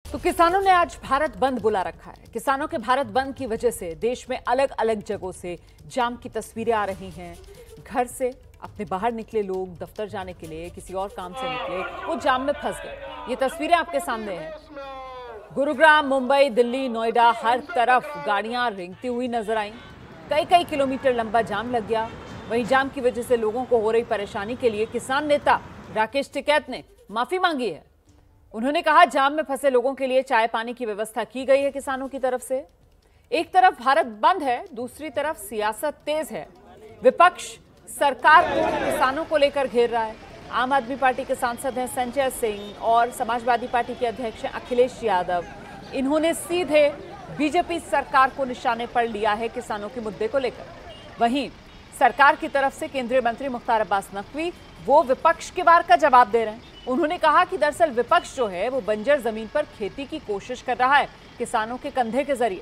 तो किसानों ने आज भारत बंद बुला रखा है। किसानों के भारत बंद की वजह से देश में अलग अलग जगहों से जाम की तस्वीरें आ रही हैं। घर से अपने बाहर निकले लोग दफ्तर जाने के लिए, किसी और काम से निकले, वो जाम में फंस गए। ये तस्वीरें आपके सामने हैं। गुरुग्राम, मुंबई, दिल्ली, नोएडा, हर तरफ गाड़ियां रेंगती हुई नजर आई। कई कई किलोमीटर लंबा जाम लग गया। वहीं जाम की वजह से लोगों को हो रही परेशानी के लिए किसान नेता राकेश टिकैत ने माफी मांगी है। उन्होंने कहा, जाम में फंसे लोगों के लिए चाय पानी की व्यवस्था की गई है किसानों की तरफ से। एक तरफ भारत बंद है, दूसरी तरफ सियासत तेज है। विपक्ष सरकार को किसानों को लेकर घेर रहा है। आम आदमी पार्टी के सांसद हैं संजय सिंह और समाजवादी पार्टी के अध्यक्ष हैं अखिलेश यादव। इन्होंने सीधे बीजेपी सरकार को निशाने पर लिया है किसानों के मुद्दे को लेकर। वहीं सरकार की तरफ से केंद्रीय मंत्री मुख्तार अब्बास नकवी वो विपक्ष के वार का जवाब दे रहे हैं। उन्होंने कहा कि दरअसल विपक्ष जो है वो बंजर जमीन पर खेती की कोशिश कर रहा है किसानों के कंधे के जरिए।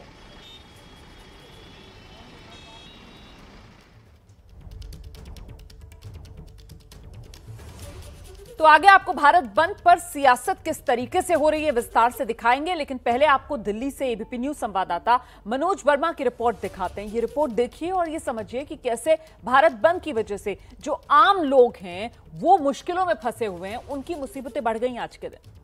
तो आगे आपको भारत बंद पर सियासत किस तरीके से हो रही है विस्तार से दिखाएंगे, लेकिन पहले आपको दिल्ली से एबीपी न्यूज संवाददाता मनोज वर्मा की रिपोर्ट दिखाते हैं। ये रिपोर्ट देखिए और ये समझिए कि कैसे भारत बंद की वजह से जो आम लोग हैं वो मुश्किलों में फंसे हुए हैं, उनकी मुसीबतें बढ़ गई आज के दिन।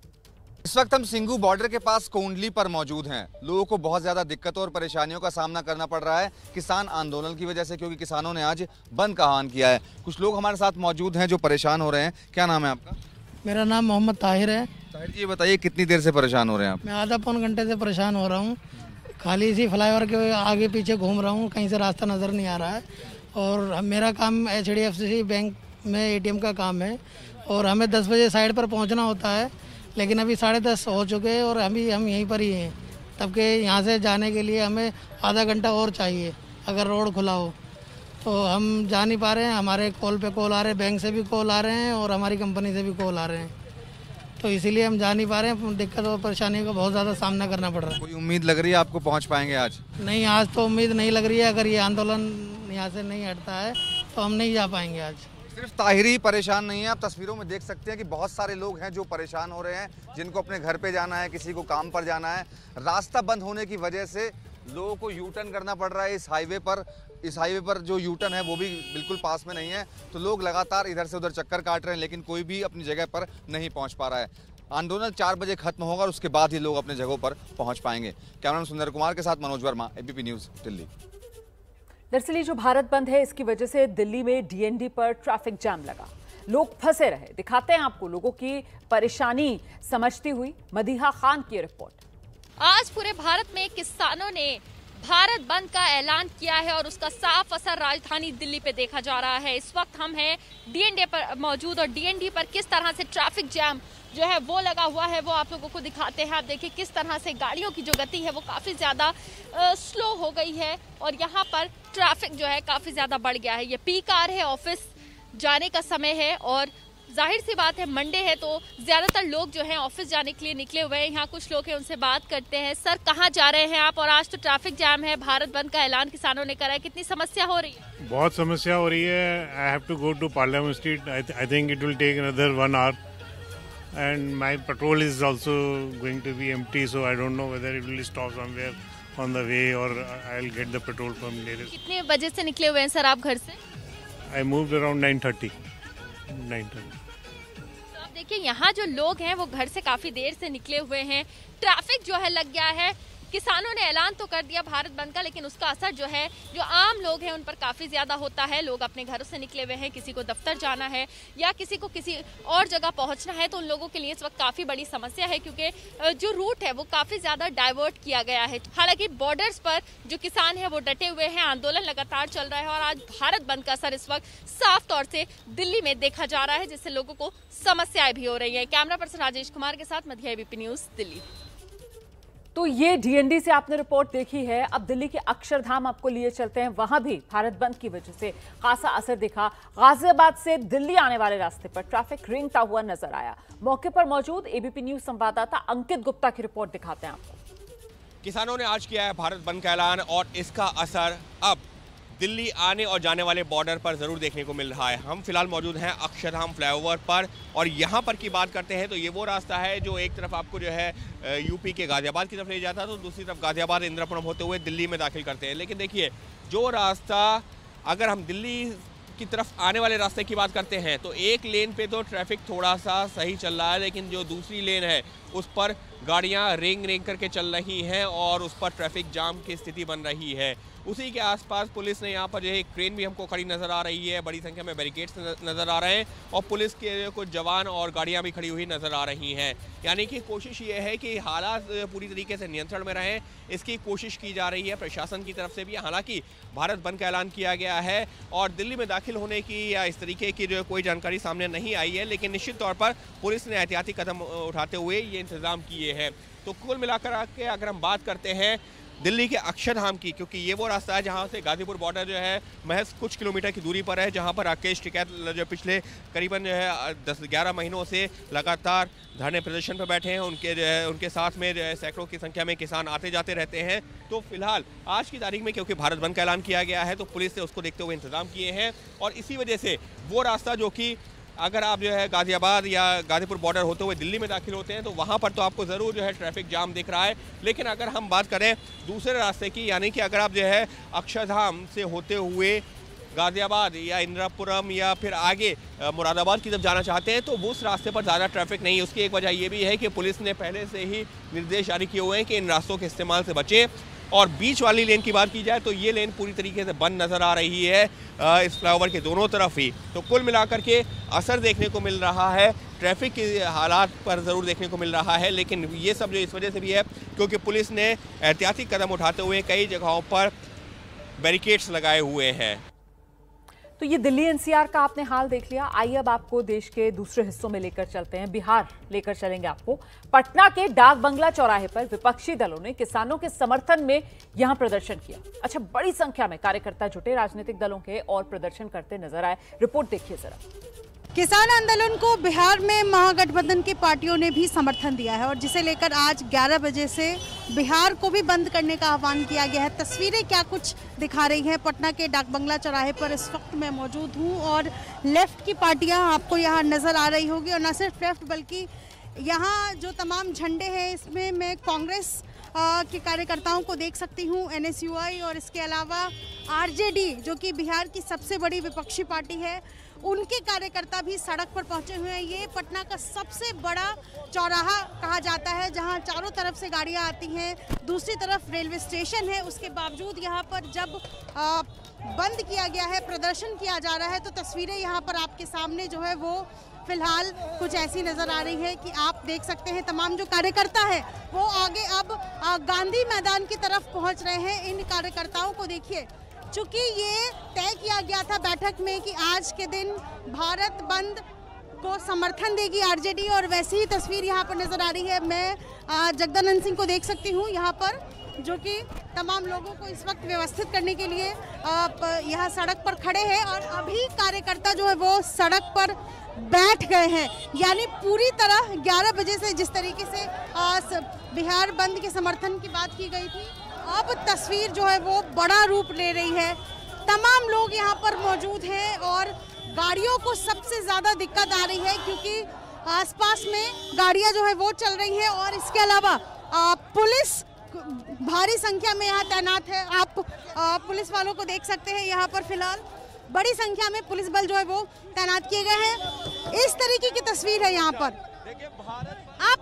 इस वक्त हम सिंघू बॉर्डर के पास कोंडली पर मौजूद हैं। लोगों को बहुत ज्यादा दिक्कतों और परेशानियों का सामना करना पड़ रहा है किसान आंदोलन की वजह से, क्योंकि किसानों ने आज बंद का आह्वान किया है। कुछ लोग हमारे साथ मौजूद हैं जो परेशान हो रहे हैं। क्या नाम है आपका? मेरा नाम मोहम्मद ताहिर है। ताहिर जी, ये बताइए कितनी देर से परेशान हो रहे हैं आप? मैं आधा पौन घंटे से परेशान हो रहा हूँ। खाली इसी फ्लाईओवर के आगे पीछे घूम रहा हूँ, कहीं से रास्ता नज़र नहीं आ रहा है। और मेरा काम HDFC बैंक में ATM का काम है और हमें 10 बजे साइड पर पहुँचना होता है, लेकिन अभी 10:30 हो चुके हैं और अभी हम यहीं पर ही हैं। तब के यहाँ से जाने के लिए हमें आधा घंटा और चाहिए अगर रोड खुला हो, तो हम जा नहीं पा रहे हैं। हमारे कॉल पे कॉल आ रहे हैं, बैंक से भी कॉल आ रहे हैं और हमारी कंपनी से भी कॉल आ रहे हैं, तो इसीलिए हम जा नहीं पा रहे हैं। दिक्कत और परेशानी का बहुत ज़्यादा सामना करना पड़ रहा है। कोई उम्मीद लग रही है आपको पहुँच पाएंगे आज? नहीं, आज तो उम्मीद नहीं लग रही है। अगर ये आंदोलन यहाँ से नहीं हटता है तो हम नहीं जा पाएंगे आज। सिर्फ ताहिर ही परेशान नहीं है, आप तस्वीरों में देख सकते हैं कि बहुत सारे लोग हैं जो परेशान हो रहे हैं, जिनको अपने घर पे जाना है, किसी को काम पर जाना है। रास्ता बंद होने की वजह से लोगों को यू टर्न करना पड़ रहा है इस हाईवे पर। इस हाईवे पर जो यू टर्न है वो भी बिल्कुल पास में नहीं है, तो लोग लगातार इधर से उधर चक्कर काट रहे हैं, लेकिन कोई भी अपनी जगह पर नहीं पहुँच पा रहा है। आंदोलन 4 बजे खत्म होगा और उसके बाद ही लोग अपने जगहों पर पहुँच पाएंगे। कैमरामैन सुंदर कुमार के साथ मनोज वर्मा, ABP न्यूज़, दिल्ली। दरअसल ये जो भारत बंद है इसकी वजह से दिल्ली में DND पर ट्रैफिक जाम लगा, लोग फंसे रहे। दिखाते हैं आपको लोगों की परेशानी समझती हुई मदीहा खान की रिपोर्ट। आज पूरे भारत में किसानों ने भारत बंद का ऐलान किया है और उसका साफ असर राजधानी दिल्ली पे देखा जा रहा है। इस वक्त हम हैं DND पर मौजूद और DND पर किस तरह से ट्रैफिक जैम जो है वो लगा हुआ है वो आप लोगों को दिखाते हैं। आप देखिए किस तरह से गाड़ियों की जो गति है वो काफ़ी ज़्यादा स्लो हो गई है और यहाँ पर ट्रैफिक जो है काफ़ी ज़्यादा बढ़ गया है। ये पीक आवर है, ऑफिस जाने का समय है और जाहिर सी बात है मंडे है तो ज़्यादातर लोग जो हैं ऑफिस जाने के लिए निकले हुए हैं। यहाँ कुछ लोग हैं, उनसे बात करते हैं। सर, कहाँ जा रहे हैं आप? और आज तो ट्रैफिक जैम है, भारत बंद का ऐलान किसानों ने करा है, कितनी समस्या हो रही है? बहुत समस्या हो रही है। I have to go to Parliament Street. I think it will take another 1 hour and my patrol is also going to be empty, so I don't know whether it will stop somewhere on the way or I'll get the petrol from nearest. कितने बजे से निकले हुए हैं sir आप घर से? I moved around 9:30. तो आप देखिए यहाँ जो लोग हैं वो घर से काफी देर से निकले हुए हैं। ट्रैफिक जो है लग गया है। किसानों ने ऐलान तो कर दिया भारत बंद का, लेकिन उसका असर जो है जो आम लोग हैं उन पर काफ़ी ज़्यादा होता है। लोग अपने घरों से निकले हुए हैं, किसी को दफ्तर जाना है या किसी को किसी और जगह पहुंचना है, तो उन लोगों के लिए इस वक्त काफ़ी बड़ी समस्या है क्योंकि जो रूट है वो काफ़ी ज़्यादा डाइवर्ट किया गया है। हालांकि बॉर्डर्स पर जो किसान है वो डटे हुए हैं, आंदोलन लगातार चल रहा है और आज भारत बंद का असर इस वक्त साफ तौर से दिल्ली में देखा जा रहा है, जिससे लोगों को समस्याएं भी हो रही है। कैमरा पर्सन राजेश कुमार के साथ मध्य ABP न्यूज़, दिल्ली। तो ये DND से आपने रिपोर्ट देखी है। अब दिल्ली के अक्षरधाम आपको लिए चलते हैं। वहां भी भारत बंद की वजह से खासा असर दिखा। गाजियाबाद से दिल्ली आने वाले रास्ते पर ट्रैफिक रेंगता हुआ नजर आया। मौके पर मौजूद ABP न्यूज संवाददाता अंकित गुप्ता की रिपोर्ट दिखाते हैं आपको। किसानों ने आज किया है भारत बंद का ऐलान और इसका असर अब दिल्ली आने और जाने वाले बॉर्डर पर ज़रूर देखने को मिल रहा है। हम फिलहाल मौजूद हैं अक्षरधाम फ्लाईओवर पर और यहाँ पर की बात करते हैं तो ये वो रास्ता है जो एक तरफ आपको जो है यूपी के गाजियाबाद की तरफ ले जाता है, तो दूसरी तरफ गाजियाबाद इंद्रपुरम होते हुए दिल्ली में दाखिल करते हैं। लेकिन देखिए, जो रास्ता अगर हम दिल्ली की तरफ आने वाले रास्ते की बात करते हैं तो एक लेन पे तो ट्रैफिक थोड़ा सा सही चल रहा है, लेकिन जो दूसरी लेन है उस पर गाड़ियां रेंग करके चल रही हैं और उस पर ट्रैफिक जाम की स्थिति बन रही है। उसी के आसपास पुलिस ने यहाँ पर जो है एक ट्रेन भी हमको खड़ी नज़र आ रही है, बड़ी संख्या में बैरिकेड्स नज़र आ रहे हैं और पुलिस के कुछ जवान और गाड़ियाँ भी खड़ी हुई नज़र आ रही हैं। यानी कि कोशिश ये है कि हालात पूरी तरीके से नियंत्रण में रहें, इसकी कोशिश की जा रही है प्रशासन की तरफ से भी। हालांकि भारत बंद का ऐलान किया गया है और दिल्ली में दाखिल होने की या इस तरीके की जो कोई जानकारी सामने नहीं आई है, लेकिन निश्चित तौर पर पुलिस ने एहतियाती कदम उठाते हुए ये इंतज़ाम किए हैं। तो कुल मिलाकर के अगर हम बात करते हैं दिल्ली के अक्षरधाम की, क्योंकि ये वो रास्ता है जहाँ से गाजीपुर बॉर्डर जो है महज कुछ किलोमीटर की दूरी पर है, जहाँ पर राकेश टिकैत जो पिछले करीबन जो है 10-11 महीनों से लगातार धरने प्रदर्शन पर बैठे हैं। उनके जो है उनके साथ में जो है सैकड़ों की संख्या में किसान आते जाते रहते हैं। तो फिलहाल आज की तारीख में क्योंकि भारत बंद का ऐलान किया गया है तो पुलिस ने उसको देखते हुए इंतजाम किए हैं और इसी वजह से वो रास्ता जो कि अगर आप जो है गाजियाबाद या गाजीपुर बॉर्डर होते हुए दिल्ली में दाखिल होते हैं तो वहाँ पर तो आपको ज़रूर जो है ट्रैफिक जाम दिख रहा है। लेकिन अगर हम बात करें दूसरे रास्ते की, यानी कि अगर आप जो है अक्षरधाम से होते हुए गाजियाबाद या इंद्रपुरम या फिर आगे मुरादाबाद की तरफ जाना चाहते हैं तो उस रास्ते पर ज़्यादा ट्रैफिक नहीं है। उसकी एक वजह ये भी है कि पुलिस ने पहले से ही निर्देश जारी किए हुए हैं कि इन रास्तों के इस्तेमाल से बचें। और बीच वाली लेन की बात की जाए तो ये लेन पूरी तरीके से बंद नज़र आ रही है इस फ्लाईओवर के दोनों तरफ ही। तो कुल मिलाकर के असर देखने को मिल रहा है, ट्रैफिक के हालात पर ज़रूर देखने को मिल रहा है, लेकिन ये सब जो इस वजह से भी है क्योंकि पुलिस ने एहतियाती कदम उठाते हुए कई जगहों पर बैरिकेड्स लगाए हुए हैं। तो ये दिल्ली एनसीआर का आपने हाल देख लिया। आइए अब आपको देश के दूसरे हिस्सों में लेकर चलते हैं। बिहार लेकर चलेंगे आपको। पटना के डाक बंगला चौराहे पर विपक्षी दलों ने किसानों के समर्थन में यहां प्रदर्शन किया। अच्छा, बड़ी संख्या में कार्यकर्ता जुटे, राजनीतिक दलों के और प्रदर्शन करते नजर आए। रिपोर्ट देखिए जरा। किसान आंदोलन को बिहार में महागठबंधन की पार्टियों ने भी समर्थन दिया है और जिसे लेकर आज 11 बजे से बिहार को भी बंद करने का आह्वान किया गया है। तस्वीरें क्या कुछ दिखा रही हैं। पटना के डाक बंगला चौराहे पर इस वक्त मैं मौजूद हूं और लेफ्ट की पार्टियां आपको यहां नजर आ रही होगी और न सिर्फ लेफ्ट बल्कि यहाँ जो तमाम झंडे हैं इसमें मैं कांग्रेस के कार्यकर्ताओं को देख सकती हूँ, NSUI और इसके अलावा RJD जो कि बिहार की सबसे बड़ी विपक्षी पार्टी है, उनके कार्यकर्ता भी सड़क पर पहुंचे हुए हैं। ये पटना का सबसे बड़ा चौराहा कहा जाता है जहां चारों तरफ से गाड़ियां आती हैं, दूसरी तरफ रेलवे स्टेशन है। उसके बावजूद यहां पर जब बंद किया गया है, प्रदर्शन किया जा रहा है, तो तस्वीरें यहां पर आपके सामने जो है वो फिलहाल कुछ ऐसी नज़र आ रही है कि आप देख सकते हैं तमाम जो कार्यकर्ता है वो आगे अब गांधी मैदान की तरफ पहुँच रहे हैं। इन कार्यकर्ताओं को देखिए, चूँकि ये तय किया गया था बैठक में कि आज के दिन भारत बंद को समर्थन देगी RJD और वैसी ही तस्वीर यहाँ पर नज़र आ रही है। मैं जगदानंद सिंह को देख सकती हूँ यहाँ पर, जो कि तमाम लोगों को इस वक्त व्यवस्थित करने के लिए यहाँ सड़क पर खड़े हैं और अभी कार्यकर्ता जो है वो सड़क पर बैठ गए हैं। यानी पूरी तरह 11 बजे से जिस तरीके से बिहार बंद के समर्थन की बात की गई थी, अब तस्वीर जो है वो बड़ा रूप ले रही है। तमाम लोग यहाँ पर मौजूद हैं और गाड़ियों को सबसे ज़्यादा दिक्कत आ रही है क्योंकि आसपास में गाड़ियाँ जो है वो चल रही हैं और इसके अलावा पुलिस भारी संख्या में यहाँ तैनात है। आप पुलिस वालों को देख सकते हैं, यहाँ पर फिलहाल बड़ी संख्या में पुलिस बल जो है वो तैनात किए गए हैं। इस तरीके की तस्वीर है यहाँ पर। आप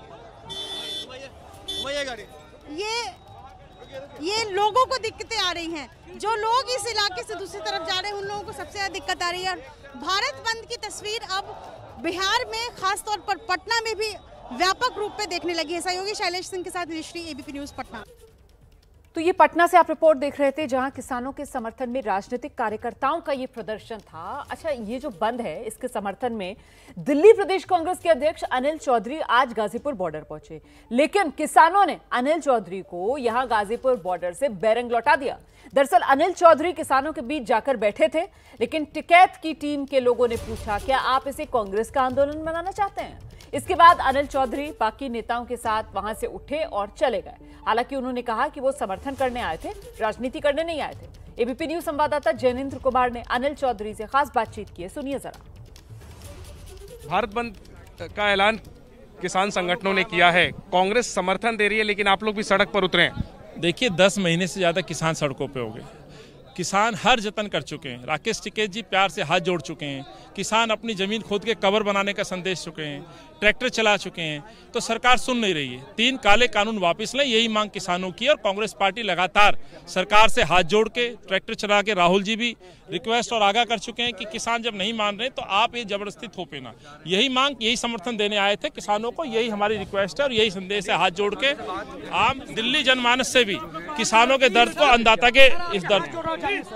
ये लोगों को दिक्कतें आ रही हैं, जो लोग इस इलाके से दूसरी तरफ जा रहे हैं उन लोगों को सबसे ज्यादा दिक्कत आ रही है। भारत बंद की तस्वीर अब बिहार में खासतौर पर पटना में भी व्यापक रूप में देखने लगी है। सहयोगी शैलेश सिंह के साथ निश्री, ABP न्यूज पटना। तो ये पटना से आप रिपोर्ट देख रहे थे जहां किसानों के समर्थन में राजनीतिक कार्यकर्ताओं का ये प्रदर्शन था। अच्छा, ये जो बंद है इसके समर्थन में दिल्ली प्रदेश कांग्रेस के अध्यक्ष अनिल चौधरी आज गाजीपुर बॉर्डर पहुंचे, लेकिन किसानों ने अनिल चौधरी को यहां गाजीपुर बॉर्डर से बैरंग लौटा दिया। दरअसल अनिल चौधरी किसानों के बीच जाकर बैठे थे, लेकिन टिकैत की टीम के लोगों ने पूछा, क्या आप इसे कांग्रेस का आंदोलन बनाना चाहते हैं? इसके बाद अनिल चौधरी बाकी नेताओं के साथ वहां से उठे और चले गए। हालांकि उन्होंने कहा कि वो समर्थन करने आए थे, राजनीति करने नहीं आए थे। एबीपी न्यूज संवाददाता जैनेंद्र कुमार ने अनिल चौधरी से खास बातचीत की है, सुनिए जरा। भारत बंद का ऐलान किसान संगठनों ने किया है, कांग्रेस समर्थन दे रही है, लेकिन आप लोग भी सड़क पर उतरे हैं। देखिए 10 महीने से ज़्यादा किसान सड़कों पे हो गए। किसान हर जतन कर चुके हैं। राकेश टिकैत जी प्यार से हाथ जोड़ चुके हैं। किसान अपनी ज़मीन खोद के कवर बनाने का संदेश चुके हैं, ट्रैक्टर चला चुके हैं, तो सरकार सुन नहीं रही है। 3 काले कानून वापस लें, यही मांग किसानों की। और कांग्रेस पार्टी लगातार सरकार से हाथ जोड़ के ट्रैक्टर चला के, राहुल जी भी रिक्वेस्ट और आगाह कर चुके हैं कि किसान जब नहीं मान रहे तो आप ये जबरदस्ती थोपे ना। यही मांग, यही समर्थन देने आए थे किसानों को, यही हमारी रिक्वेस्ट है और यही संदेश है। हाथ जोड़ के आम दिल्ली जनमानस से भी किसानों के दर्द को, अन्नदाता के इस दर्द को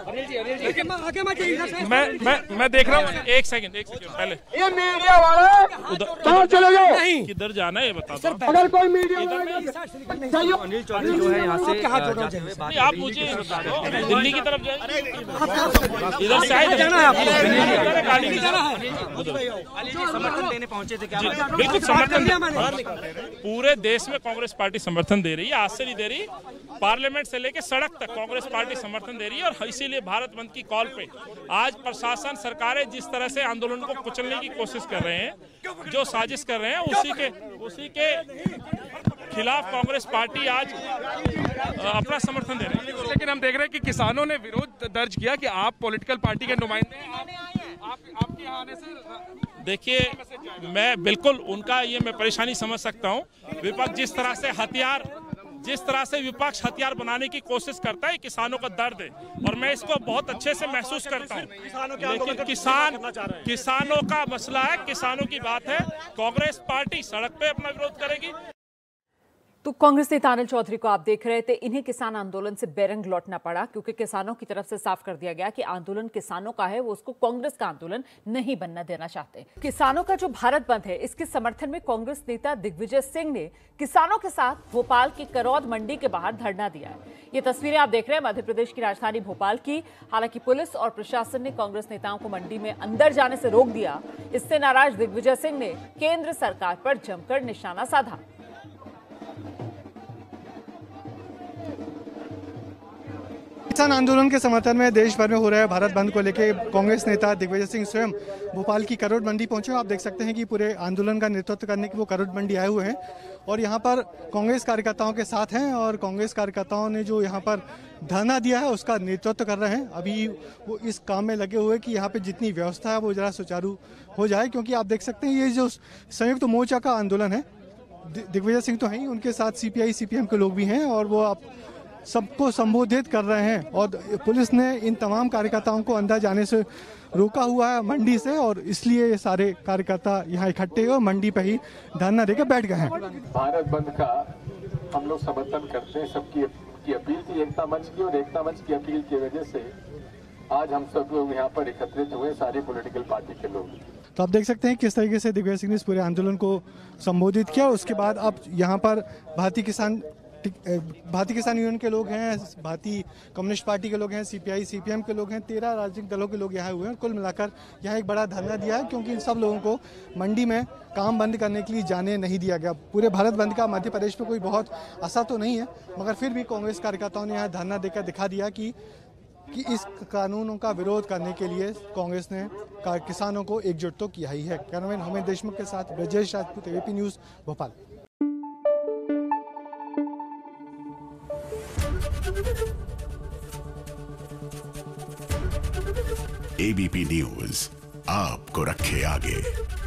मैं देख रहा हूँ। एक सेकंड पहले ये मीडिया वाले चले जाओ, किधर जाना है ये बता दो। अगर कोई मीडिया अनिल चौधरी जो है यहाँ से, आप मुझे बता दो दिल्ली की तरफ जाएंगे, इधर से आए जाना है, समर्थन देने पहुंचे थे क्या? बिल्कुल समर्थन, पूरे देश में कांग्रेस पार्टी समर्थन दे रही है। आज से नहीं दे रही, पार्लियामेंट से लेकर सड़क तक कांग्रेस पार्टी समर्थन दे रही है। और इसीलिए भारत बंद की कॉल पे आज प्रशासन, सरकारें जिस तरह से आंदोलन को कुचलने की कोशिश कर रहे हैं, जो साजिश कर रहे हैं, उसी के खिलाफ कांग्रेस पार्टी आज अपना समर्थन दे रही है। लेकिन हम देख रहे हैं कि किसानों ने विरोध दर्ज किया कि आप पॉलिटिकल पार्टी के नुमाइंदे हैं, आपके यहाँ आने से। देखिए, मैं बिल्कुल उनका ये मैं परेशानी समझ सकता हूँ। विपक्ष जिस तरह से विपक्ष हथियार बनाने की कोशिश करता है, किसानों का दर्द है और मैं इसको बहुत अच्छे से महसूस करता हूँ। लेकिन किसानों का मसला है, किसानों की बात है। कांग्रेस पार्टी सड़क पे अपना विरोध करेगी। तो कांग्रेस नेता अनिल चौधरी को आप देख रहे थे। इन्हें किसान आंदोलन से बेरंग लौटना पड़ा क्योंकि किसानों की तरफ से साफ कर दिया गया कि आंदोलन किसानों का है, वो उसको कांग्रेस का आंदोलन नहीं बनना देना चाहते। किसानों का जो भारत बंद है, इसके समर्थन में कांग्रेस नेता दिग्विजय सिंह ने किसानों के साथ भोपाल की करौद मंडी के बाहर धरना दिया है। ये तस्वीरें आप देख रहे हैं मध्य प्रदेश की राजधानी भोपाल की। हालांकि पुलिस और प्रशासन ने कांग्रेस नेताओं को मंडी में अंदर जाने से रोक दिया। इससे नाराज दिग्विजय सिंह ने केंद्र सरकार पर जमकर निशाना साधा। किसान आंदोलन के समर्थन में देश भर में हो रहा है भारत बंद को लेकर कांग्रेस नेता दिग्विजय सिंह स्वयं भोपाल की करौद मंडी पहुंचे। आप देख सकते हैं कि पूरे आंदोलन का नेतृत्व करने के वो करौद मंडी आए हुए हैं और यहाँ पर कांग्रेस कार्यकर्ताओं के साथ हैं और कांग्रेस कार्यकर्ताओं ने जो यहाँ पर धरना दिया है उसका नेतृत्व कर रहे हैं। अभी वो इस काम में लगे हुए कि यहाँ पे जितनी व्यवस्था है वो जरा सुचारू हो जाए, क्योंकि आप देख सकते हैं ये जो संयुक्त मोर्चा का आंदोलन है, दिग्विजय सिंह तो हैं ही, उनके साथ CPI CPM के लोग भी हैं और वो आप सबको संबोधित कर रहे हैं। और पुलिस ने इन तमाम कार्यकर्ताओं को अंदर जाने से रोका हुआ है मंडी से और इसलिए ये सारे कार्यकर्ता यहाँ इकट्ठे और मंडी पे ही धरना देकर बैठ गए हैं। भारत बंद का हम लोग समर्थन करते हैं। सबकी अपील थी एकता मंच की और एकता मंच की अपील की वजह से आज हम सब लोग यहाँ पर एकत्रित हुए, सारी पॉलिटिकल पार्टी के लोग। तो आप देख सकते हैं किस तरीके से दिग्विजय सिंह ने इस पूरे आंदोलन को संबोधित किया। उसके बाद अब यहाँ पर भारतीय किसान यूनियन के लोग हैं, भारतीय कम्युनिस्ट पार्टी के लोग हैं, CPI CPM के लोग हैं, 13 राजनीतिक दलों के लोग यहाँ हुए हैं। कुल मिलाकर यहाँ एक बड़ा धरना दिया है क्योंकि इन सब लोगों को मंडी में काम बंद करने के लिए जाने नहीं दिया गया। पूरे भारत बंद का मध्य प्रदेश में कोई बहुत असर तो नहीं है, मगर फिर भी कांग्रेस कार्यकर्ताओं ने यहाँ धरना देकर दिखा दिया कि इस कानूनों का विरोध करने के लिए कांग्रेस ने किसानों को एकजुट तो किया ही है। कैमरामैन होमेन देशमुख के साथ Brajesh Rajput, ABP news Bhopal. ABP news आपको रखे आगे।